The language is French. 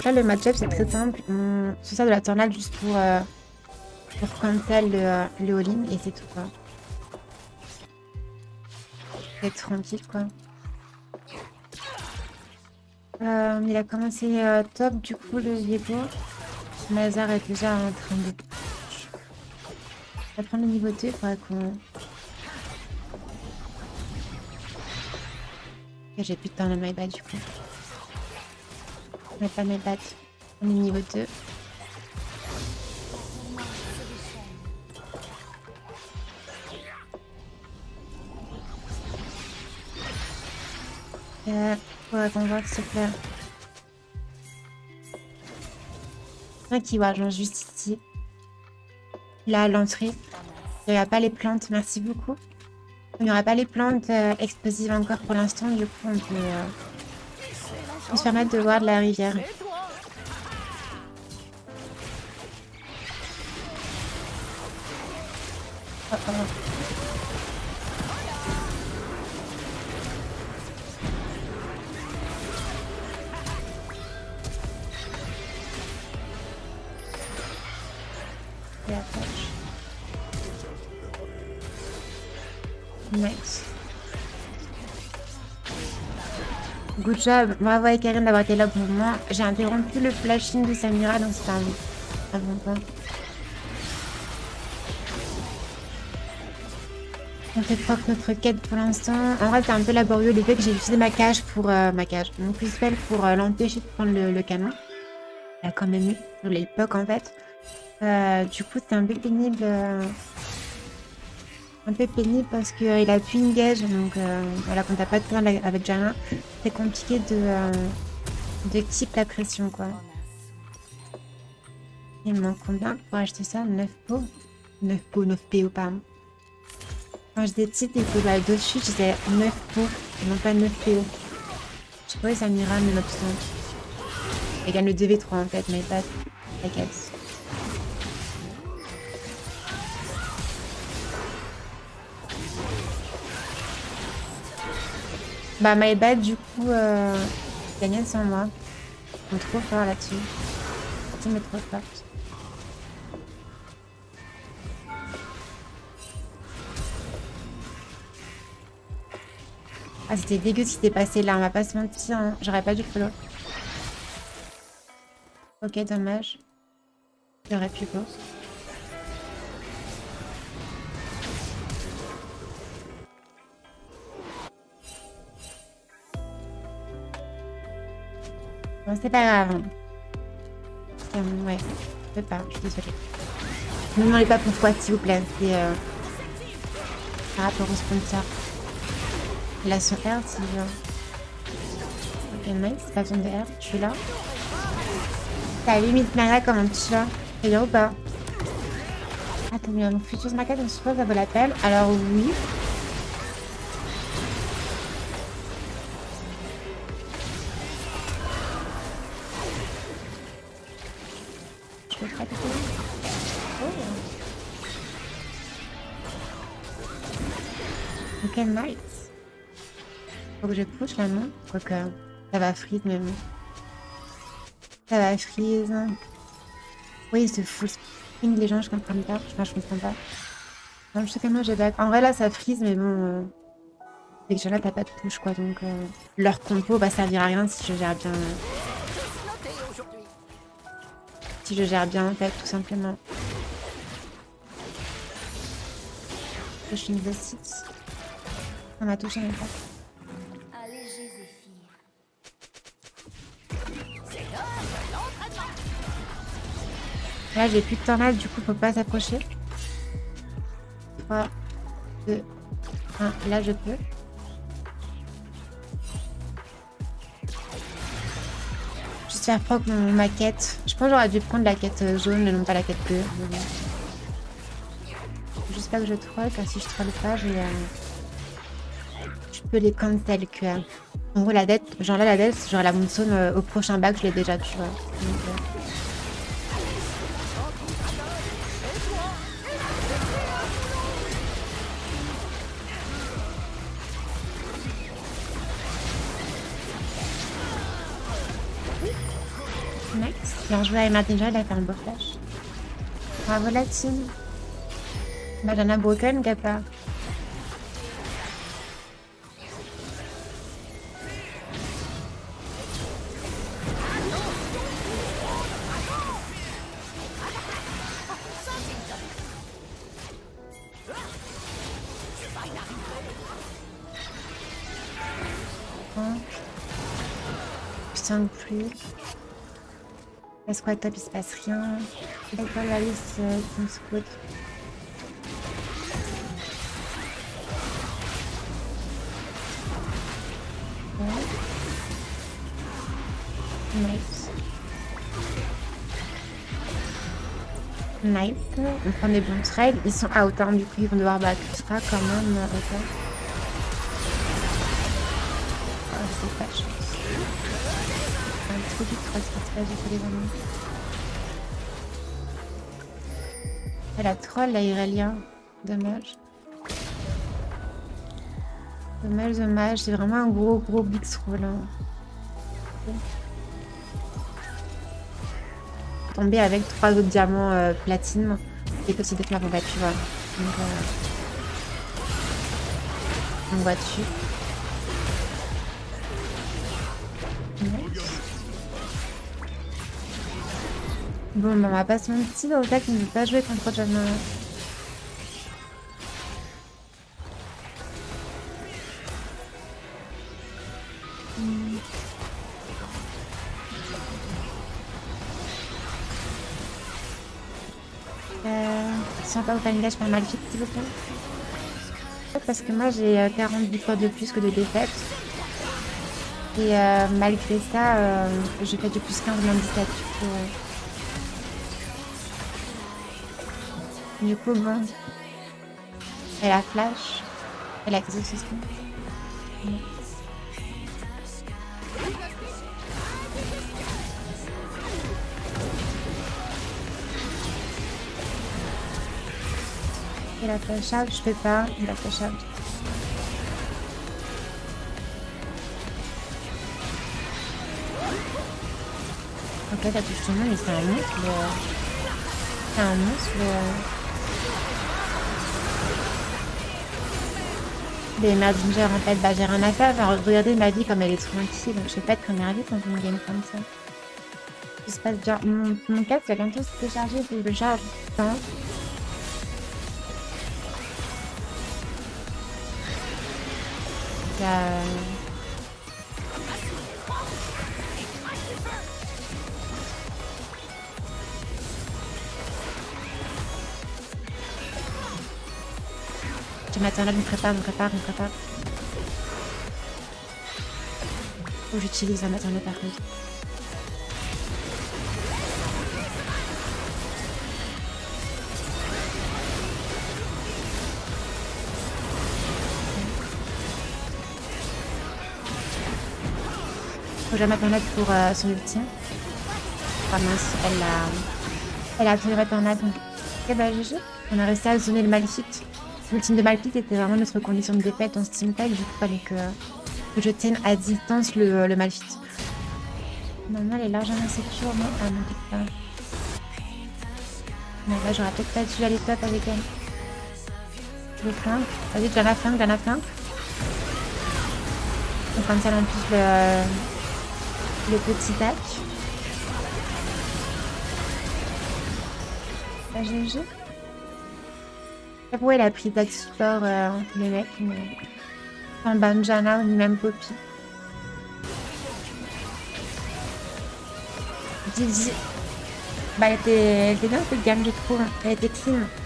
Donc là, le match-up, c'est très simple. On se sert de la tornade juste pour cancel le all-in et c'est tout, quoi. C'est tranquille, quoi. Il a commencé top, du coup, le Viego. Mazar est déjà en train de... On va prendre le niveau 2, il faudrait qu'on... J'ai plus de temps de my bad, du coup. On n'a pas my bad. On est niveau 2. Faudrait qu'on voit s'il te plaît. Qui va, genre juste ici. Là, à l'entrée. Il n'y aura pas les plantes, merci beaucoup. Il n'y aura pas les plantes explosives encore pour l'instant, du coup on peut se permettre de voir de la rivière. Oh, oh. Et attache. Nice. Good job. Bravo à Karine d'avoir été là pour moi. J'ai interrompu le flashing de Samira, donc c'était un bon point. On fait propre notre quête pour l'instant. En vrai, c'est un peu laborieux le fait que j'ai utilisé ma cage pour mon cristal pour l'empêcher de prendre le canon. Il a quand même eu sur les pocs en fait. Du coup, c'est un peu pénible. Parce qu'il a pu engage, donc voilà, quand t'as pas de temps avec Jana, c'est compliqué de keep la pression, quoi. Il me manque combien pour acheter ça? 9 pots 9 pots, 9 PO, pardon. Quand j'étais petite et que dessus, j'étais 9 pots, et non pas 9 PO. Je sais pas, ça m'ira, mais 900. Il gagne le 2v3 en fait, mais pas la caisse. Bah my bad du coup gagnait sans moi. Ils sont trop forts là-dessus. La team est trop forte. Ah c'était dégueu ce qui s'est passé là, on va pas se mentir, hein. J'aurais pas dû follow. Ok dommage. J'aurais pu go. Bon, c'est pas grave. Ouais, je peux pas, je suis désolée. Ne me demandez pas pourquoi, s'il vous plaît. C'est par rapport au sponsor. Il a son R, si je... Ok, nice, pas besoin de R, je suis là. Salut, Miss Mara, comment tu vas? C'est bien ou pas? Attends, mais mon futur maquette, on suppose, ça vaut la peine. Alors, oui. Ok, nice. Faut que je push là, non? Quoique, ça va freeze, mais bon. Ça va freeze. Oui, ce full spin, les gens, je comprends pas. Enfin, je comprends pas. Non, je sais comment j'ai back. En vrai, là, ça freeze, mais bon. Dès que j'en ai, t'as pas de push, quoi. Donc, leur compo va servir à rien si je gère bien. Si je gère bien, en fait, tout simplement. Pushing the seats. On a touché, même pas. Là, j'ai plus de tornade, du coup, faut pas s'approcher. 3, 2, 1. Là, je peux. Juste faire proc ma quête. Je pense que j'aurais dû prendre la quête jaune et non pas la quête bleue. Juste pas que je troll, car si je troll pas, je peux les cancel que. En gros, la dette, genre là, la dette, genre la moonstone au prochain bac, je l'ai déjà, tu vois. Donc, Bien joué, Emma déjà, il a fait un beau flash. Bravo la team. Bah, j'en ai broken, Gapa. Putain, plus. Est-ce quoi, top, il se passe rien. D'accord, la liste, comme squat. Nice. Nice. On prend des bons trades. Ils sont out, hein, du coup, ils vont devoir battre ça quand même. Ok. Oh, c'est pas chance. Un truc qui se passe du téléphone. Elle a troll la Irelia. Dommage. Dommage, dommage. C'est vraiment un gros big troll. Hein. Okay. Tomber avec 3 autres diamants platine et que c'est d'être ma bombe tu vois. Donc, on voit dessus. Bon, bah, on va passer mon petit au fait qu'on ne peut pas jouer contre John. Si on pas open gage par Malphite, s'il vous plaît. Parce que moi j'ai 40 victoires de plus que de défaites. Et malgré ça, j'ai fait du plus 15 moins 17. Du coup, bon. Elle a flash. Elle a exorcisme. Il a flash out, je peux pas. Il a flash out. Ok, t'as touché tout le monde, mais c'est un monstre. C'est un monstre. Les merde Ginger en fait, bah j'ai rien à faire. Enfin, regardez ma vie comme elle est tranquille. Je vais pas être première vie dans une game comme ça. Il se passe bien. Mon casque va bientôt se décharger, il faut que je le charge. Putain. Je m'attends là, me prépare. Faut que j'utilise un maternelle par contre. Faut que je m'attende pour son ultime. Ah mince, elle a pris maternelle donc. Ok bah GG. On a réussi à zoner le Malphite. L'ultime de Malphite était vraiment notre condition de défaite en steam tag, du coup fallait que je tienne à distance le Malphite. Normalement elle est largement sécure, non? Ah non, peut-être pas. Mais là j'aurais peut-être pas dû aller top avec elle. Je vais flank. Vas-y, j'en ai flank. Donc comme ça elle empêche le petit tac. La GG. Ouais, elle a pris tac support les mecs, mais sans Banjana ni même Poppy. Didi. Bah elle était bien cette gamme je trouve. Elle était clean.